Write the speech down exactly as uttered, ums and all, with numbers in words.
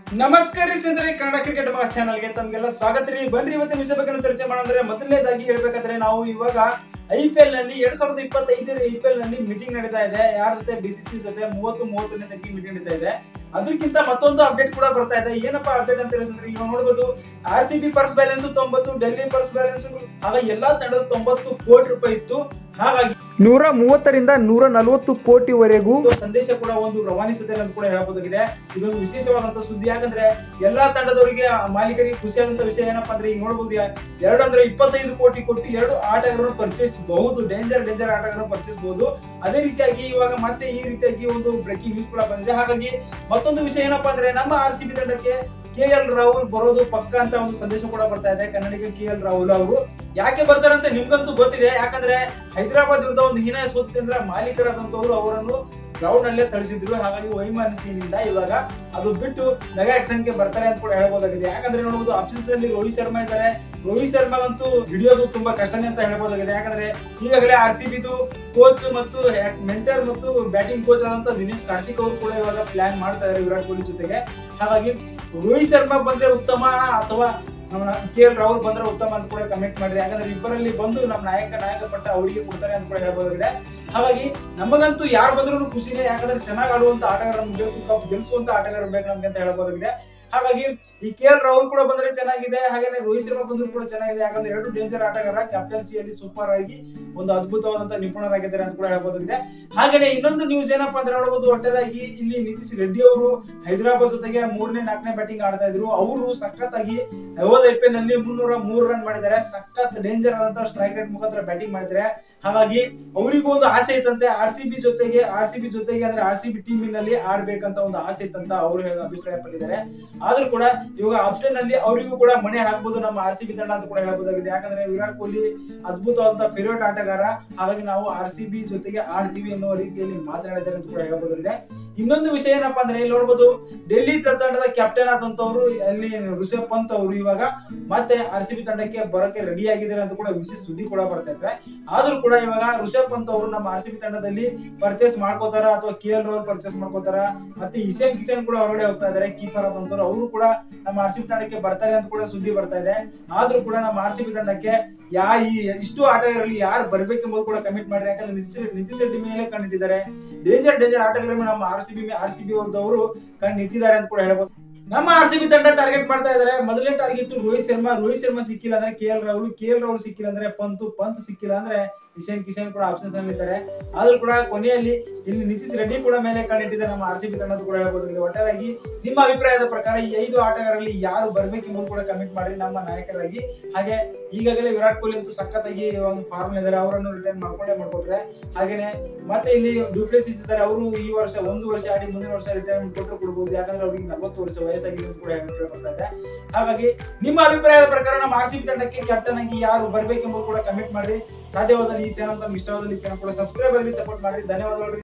ನಮಸ್ಕಾರ ಸ್ನೇಹಿತರೆ, ಕನ್ನಡ ಕ್ರಿಕೆಟ್ ಮಗ ಚಾನಲ್ಗೆ ತಮಗೆಲ್ಲ ಸ್ವಾಗತ ರೀ. ಬನ್ರಿ ಇವತ್ತಿನ ವಿಷಯ ಬಗ್ಗೆ ಚರ್ಚೆ ಮಾಡೋದ್ರೆ ಮೊದಲನೇದಾಗಿ ಹೇಳ್ಬೇಕಾದ್ರೆ ನಾವು ಇವಾಗ ಐ ಪಿ ಎಲ್ ನಲ್ಲಿ ಎರಡ್ ಸಾವಿರದ ಇಪ್ಪತ್ತೈದರ ಐ ಪಿ ಎಲ್ ನಲ್ಲಿ ಮೀಟಿಂಗ್ ನಡೀತಾ ಇದೆ. ಯಾರ ಜೊತೆ? ಬಿಸಿಸಿ ಜೊತೆ ಮೂವತ್ತು ಮೂವತ್ತನೇ ತನಕ ಮೀಟಿಂಗ್ ನಡೀತಾ ಇದೆ. ಅದಕ್ಕಿಂತ ಮತ್ತೊಂದು ಅಪ್ಡೇಟ್ ಕೂಡ ಬರ್ತಾ ಇದೆ. ಏನಪ್ಪಾ ಅಪ್ಡೇಟ್ ಅಂತ ಹೇಳಿದ್ರೆ ಇವಾಗ ನೋಡಬಹುದು, R C B purse balance ತೊಂಬತ್ತು, ಡೆಲ್ಲಿ ಪರ್ಸ್ ಬ್ಯಾಲೆನ್ಸ್ ಹಾಗೆ ಎಲ್ಲಾ ತಂಡದ ತೊಂಬತ್ತು ಕೋಟಿ ರೂಪಾಯಿ ಇತ್ತು. ಹಾಗಾಗಿ ನೂರ ಮೂವತ್ತರಿಂದ ನೂರ ನಲವತ್ತು ಕೋಟಿವರೆಗೂ ಸಂದೇಶ ಕೂಡ ಒಂದು ರವಾನಿಸಿದೆ ಅಂತ ಕೂಡ ಹೇಳಬಹುದಾಗಿದೆ. ಇದೊಂದು ವಿಶೇಷವಾದಂತಹ ಸುದ್ದಿ. ಯಾಕಂದ್ರೆ ಎಲ್ಲಾ ತಂಡದವರಿಗೆ, ಮಾಲೀಕರಿಗೆ ಖುಷಿಯಾದಂತಹ ವಿಷಯ ಏನಪ್ಪಾ ಅಂದ್ರೆ, ಈಗ ನೋಡಬಹುದು ಎರಡು ಅಂದ್ರೆ ಇಪ್ಪತ್ತೈದು ಕೋಟಿ ಕೊಟ್ಟು ಎರಡು ಆಟಗಾರರನ್ನು ಪರ್ಚೇಸ್ ಬಹುದು. ಡೇಂಜರ್ ಡೇಂಜರ್ ಆಟಗಾರರನ್ನು ಪರ್ಚೇಸ್ ಬಹುದು. ಅದೇ ರೀತಿಯಾಗಿ ಇವಾಗ ಮತ್ತೆ ಈ ರೀತಿಯಾಗಿ ಒಂದು ಬ್ರೇಕಿಂಗ್ ನ್ಯೂಸ್ ಕೂಡ ಬಂದಿದೆ. ಹಾಗಾಗಿ ಮತ್ತೊಂದು ವಿಷಯ ಏನಪ್ಪಾ ಅಂದ್ರೆ, ನಮ್ಮ ಆರ್ ಸಿ ಬಿ ತಂಡಕ್ಕೆ ಕೆ ಎಲ್ ರಾಹುಲ್ ಬರೋದು ಪಕ್ಕ ಅಂತ ಒಂದು ಸಂದೇಶ ಕೂಡ ಬರ್ತಾ ಇದೆ. ಕನ್ನಡಿಗ ಕೆ ಎಲ್ ರಾಹುಲ್ ಅವರು ಯಾಕೆ ಬರ್ತಾರೆ ಅಂತ ನಿಮ್ಗಂತೂ ಗೊತ್ತಿದೆ. ಯಾಕಂದ್ರೆ ಹೈದರಾಬಾದ್ ವಿರುದ್ಧ ಒಂದು ಹೀನಾಯ ಸೋತಿದ್ರೆ ಮಾಲೀಕರಾದಂತವ್ರು ಅವರನ್ನು ಗ್ರೌಂಡ್ ನಲ್ಲೇ ತಳಿಸಿದ್ರು. ಹಾಗಾಗಿ ವೈಮನಸ್ಸಿನಿಂದ ಇವಾಗ ಅದು ಬಿಟ್ಟು ಮೆಗಾ ಆಕ್ಷನ್ ಗೆ ಬರ್ತಾರೆ ಅಂತ ಕೂಡ ಹೇಳ್ಬೋದಾಗಿದೆ. ಯಾಕಂದ್ರೆ ನೋಡಬಹುದು, ಆಫೀಸ್ ಅಲ್ಲಿ ರೋಹಿತ್ ಶರ್ಮಾ ಇದ್ದಾರೆ. ರೋಹಿತ್ ಶರ್ಮಾಗಂತೂ ಹಿಡಿಯೋದು ತುಂಬಾ ಕಷ್ಟನೇ ಅಂತ ಹೇಳ್ಬೋದಾಗಿದೆ. ಯಾಕಂದ್ರೆ ಈಗಾಗಲೇ ಆರ್ ಸಿ ಬಿದು ಕೋಚ್ ಮತ್ತು ಮೆಂಟರ್ ಮತ್ತು ಬ್ಯಾಟಿಂಗ್ ಕೋಚ್ ಆದಂತ ದಿನೇಶ್ ಕಾರ್ತಿಕ್ ಅವರು ಕೂಡ ಇವಾಗ ಪ್ಲಾನ್ ಮಾಡ್ತಾ ಇದ್ದಾರೆ ವಿರಾಟ್ ಕೊಹ್ಲಿ ಜೊತೆಗೆ. ಹಾಗಾಗಿ ರೋಹಿತ್ ಶರ್ಮಾ ಬಂದ್ರೆ ಉತ್ತಮ ಅಥವಾ ಕೆ ಎಲ್ ರಾಹುಲ್ ಬಂದ್ರೆ ಉತ್ತಮ ಅಂತ ಕೂಡ ಕಮೆಂಟ್ ಮಾಡಿದ್ರೆ. ಯಾಕಂದ್ರೆ ಇಬ್ಬರಲ್ಲಿ ಬಂದು ನಮ್ಮ ನಾಯಕ ನಾಯಕ ಪಟ್ಟ ಅವರಿಗೆ ಕೊಡ್ತಾರೆ ಅಂತ ಕೂಡ ಹೇಳ್ಬೋದಾಗಿದೆ. ಹಾಗಾಗಿ ನಮಗಂತೂ ಯಾರು ಬಂದ್ರು ಖುಷಿನೇ. ಯಾಕಂದ್ರೆ ಚೆನ್ನಾಗಿ ಆಡುವಂತ ಆಟಗಾರ ಬೇಕು, ಕಪ್ ಗೆಲ್ಸುವಂತ ಆಟಗಾರ ಬೇಕು ನಮ್ಗೆ ಅಂತ ಹೇಳ್ಬೋದಾಗಿದೆ. ಹಾಗಾಗಿ ಈ ಕೆ ಎಲ್ ರಾಹುಲ್ ಕೂಡ ಬಂದ್ರೆ ಚೆನ್ನಾಗಿದೆ, ಹಾಗೇನೆ ರೋಹಿತ್ ಶರ್ಮಾ ಬಂದ್ರು ಕೂಡ ಚೆನ್ನಾಗಿದೆ. ಯಾಕಂದ್ರೆ ಎರಡು ಡೇಂಜರ್ ಆಟಗಾರ, ಕ್ಯಾಪ್ಟನ್ಸಿಯಲ್ಲಿ ಸೂಪರ್ ಆಗಿ ಒಂದು ಅದ್ಭುತವಾದಂತಹ ನಿಪುಣರಾಗಿದ್ದಾರೆ ಅಂತ ಕೂಡ ಹೇಳ್ಬೋದಾಗಿದೆ. ಹಾಗೇನೆ ಇನ್ನೊಂದು ನ್ಯೂಸ್ ಏನಪ್ಪಾ ಅಂದ್ರೆ ನೋಡಬಹುದು, ಒಟ್ಟಾರೆಯಾಗಿ ಇಲ್ಲಿ ನಿತೀಶ್ ರೆಡ್ಡಿ ಅವರು ಹೈದರಾಬಾದ್ ಜೊತೆಗೆ ಮೂರನೇ ನಾಲ್ಕನೇ ಬ್ಯಾಟಿಂಗ್ ಆಡ್ತಾ ಇದ್ರು. ಅವರು ಸಖತ್ತಾಗಿ ಹೋದ ಐ ಪಿ ಎಲ್ ನಲ್ಲಿ ಮುನ್ನೂರ ಮೂರು ರನ್ ಮಾಡಿದ್ದಾರೆ. ಸಖತ್ ಡೇಂಜರ್ ಆದಂತಹ ಸ್ಟ್ರೈಕ್ ರೇಟ್ ಮುಖಾಂತರ ಬ್ಯಾಟಿಂಗ್ ಮಾಡಿದ್ದಾರೆ. ಹಾಗಾಗಿ ಅವರಿಗೂ ಒಂದು ಆಸೆ ಇತ್ತಂತೆ ಆರ್ ಸಿ ಬಿ ಜೊತೆಗೆ ಆರ್ ಸಿ ಬಿ ಜೊತೆಗೆ ಅಂದ್ರೆ ಆರ್ ಸಿ ಬಿ ಟೀಮ್ ನಲ್ಲಿ ಆಡ್ಬೇಕಂತ ಒಂದು ಆಸೆ ಇತ್ತಂತ ಅವರು ಅಭಿಪ್ರಾಯ ಪಟ್ಟಿದ್ದಾರೆ. ಆದ್ರೂ ಕೂಡ ಇವಾಗ ಆಪ್ಷನ್ ನಲ್ಲಿ ಅವರಿಗೂ ಕೂಡ ಮನೆ ಹಾಕಬಹುದು ನಮ್ಮ ಆರ್ ಸಿ ಬಿ ತಂಡ ಅಂತ ಕೂಡ ಹೇಳಬಹುದಾಗಿದೆ. ಯಾಕಂದ್ರೆ ವಿರಾಟ್ ಕೊಹ್ಲಿ ಅದ್ಭುತವಾದಂತಹ ಫೇವರೇಟ್ ಆಟಗಾರ. ಹಾಗಾಗಿ ನಾವು ಆರ್ ಸಿ ಬಿ ಜೊತೆಗೆ ಆಡ್ತೀವಿ ಅನ್ನುವ ರೀತಿಯಲ್ಲಿ ಮಾತನಾಡಿದ್ದಾರೆ ಅಂತ ಕೂಡ ಹೇಳಬಹುದಾಗಿದೆ. ಇನ್ನೊಂದು ವಿಷಯ ಏನಪ್ಪಾ ಅಂದ್ರೆ, ಇಲ್ಲಿ ನೋಡಬಹುದು, ಡೆಲ್ಲಿ ತಂಡದ ಕ್ಯಾಪ್ಟನ್ ಆದಂತವ್ರು ಅಲ್ಲಿ ಋಷಭ್ ಪಂತ್ ಅವರು ಇವಾಗ ಮತ್ತೆ ಆರ್ ಸಿ ಬಿ ತಂಡಕ್ಕೆ ಬರೋಕೆ ರೆಡಿ ಆಗಿದ್ದಾರೆ ಅಂತ ಕೂಡ ವಿಶೇಷ ಸುದ್ದಿ ಕೂಡ ಬರ್ತಾ ಇದ್ರೆ. ಆದ್ರೂ ಕೂಡ ಇವಾಗ ಋಷಭ್ ಪಂತ್ ಅವರು ನಮ್ಮ ಆರ್ ಸಿ ಬಿ ತಂಡದಲ್ಲಿ ಪರ್ಚೇಸ್ ಮಾಡ್ಕೋತಾರ ಅಥವಾ ಕೆ ಎಲ್ ರಾಹುಲ್ ಪರ್ಚೇಸ್ ಮಾಡ್ಕೋತಾರ. ಮತ್ತೆ ಇಶಾನ್ ಕಿಶನ್ ಕೂಡ ಹೊರಗಡೆ ಹೋಗ್ತಾ ಇದಾರೆ, ಕೀಪರ್ ಆದಂತವ್ರು. ಅವರು ಕೂಡ ನಮ್ಮ ಆರ್ ಸಿ ಬಿ ತಂಡಕ್ಕೆ ಬರ್ತಾರೆ ಅಂತ ಕೂಡ ಸುದ್ದಿ ಬರ್ತಾ ಇದೆ. ಆದ್ರೂ ಕೂಡ ನಮ್ಮ ಆರ್ ಸಿ ಬಿ ತಂಡಕ್ಕೆ ಯಾ ಈ ಇಷ್ಟು ಆಟಗಾರರಲ್ಲಿ ಯಾರು ಬರ್ಬೇಕೆಂಬುದು ಕೂಡ ಕಮಿಟ್ ಮಾಡ್ರಿ. ಯಾಕಂದ್ರೆ ನಿತೀಶ್ ನಿತೀಶ್ ರೆಡ್ಡಿ ಮೇಲೆ ಕಂಡಿಟ್ಟಿದ್ದಾರೆ. ಡೇಂಜರ್ ಡೇಂಜರ್ ಆಟಗಾರ ನಮ್ಮ R C B R C B ಅವರು ಕಂಡಿಟ್ಟಿದ್ದಾರೆ ಅಂತ ಕೂಡ ಹೇಳ್ಬೋದು. ನಮ್ಮ ಆರ್ ಸಿ ಬಿ ತಂಡ ಟಾರ್ಗೆಟ್ ಮಾಡ್ತಾ ಇದ್ದಾರೆ. ಮೊದಲನೇ ಟಾರ್ಗೆಟ್ ರೋಹಿತ್ ಶರ್ಮಾ. ರೋಹಿತ್ ಶರ್ಮಾ ಸಿಕ್ಕಿಲ್ಲ ಅಂದ್ರೆ K L Rahul, K L Rahul ಸಿಕ್ಕಿಲ್ಲ ಅಂದ್ರೆ ಪಂತ್, ಪಂತ್ ಸಿಕ್ಕಿಲ್ಲ ಅಂದ್ರೆ ಇಶಾನ್ ಕಿಶನ್ ಕೂಡ ಆಪ್ಷನ್ಸ್ ಅಲ್ಲಿ ಇದ್ದಾರೆ. ಆದ್ರೂ ಕೂಡ ಕೊನೆಯಲ್ಲಿ ಇಲ್ಲಿ ನಿತೀಶ್ ರೆಡ್ಡಿ ಕೂಡ ಮೇಲೆ ಕಂಡಿಟ್ಟಿದೆ ನಮ್ಮ ಆರ್ ಸಿ ಬಿ ತಂಡ ಕೂಡ ಹೇಳ್ಬೋದು. ಒಟ್ಟಾರೆಯಾಗಿ ನಿಮ್ಮ ಅಭಿಪ್ರಾಯದ ಪ್ರಕಾರ ಈ ಐದು ಆಟಗಾರರಲ್ಲಿ ಯಾರು ಬರ್ಬೇಕೆಂಬುದು ಕೂಡ ಕಮೆಂಟ್ ಮಾಡಿ ನಮ್ಮ ನಾಯಕರಾಗಿ. ಹಾಗೆ ಈಗಾಗಲೇ ವಿರಾಟ್ ಕೊಹ್ಲಿ ಅಂತೂ ಸಖತ್ತಾಗಿ ಒಂದು ಫಾರ್ಮ್ ಇದ್ದಾರೆ, ಅವರನ್ನು ರಿಟರ್ನ್ ಮಾಡ್ಕೊಂಡೇ ಮಾಡ್ಕೊತಾರೆ. ಹಾಗೇನೆ ಮತ್ತೆ ಇಲ್ಲಿ ಡ್ಯೂಪ್ಲೆಸಿಸ್ ಇದ್ದಾರೆ, ಅವರು ಈ ವರ್ಷ ಒಂದು ವರ್ಷ ಆಡಿ ಮುಂದಿನ ವರ್ಷ ರಿಟೈರ್ಮೆಂಟ್ ಕೊಟ್ಟರು ಕೊಡಬಹುದು. ಯಾಕಂದ್ರೆ ಅವ್ರಿಗೆ ನಲವತ್ತು ವರ್ಷ ವಯಸ್ಸಾಗಿದೆ ಅಂತ ಕೂಡ ಬರ್ತಾ ಇದೆ. ಹಾಗಾಗಿ ನಿಮ್ಮ ಅಭಿಪ್ರಾಯದ ಪ್ರಕಾರ ನಮ್ಮ ಆರ್ ಸಿ ಬಿ ತಂಡಕ್ಕೆ ಕ್ಯಾಪ್ಟನ್ ಆಗಿ ಯಾರು ಬರ್ಬೇಕೆಂಬುದು ಕೂಡ ಕಮೆಂಟ್ ಮಾಡಿ. ಸಾಧ್ಯವಾದಲ್ಲಿ ಈ ಚಾನಲ್ ತಮ್ಗೆ ಇಷ್ಟವಾದಲ್ಲಿ ಈ ಚಾನಲ್ ಕೂಡ ಸಬ್ಸ್ಕ್ರೈಬ್ ಆಗಿ ಸಪೋರ್ಟ್ ಮಾಡಿ. ಧನ್ಯವಾದಗಳು.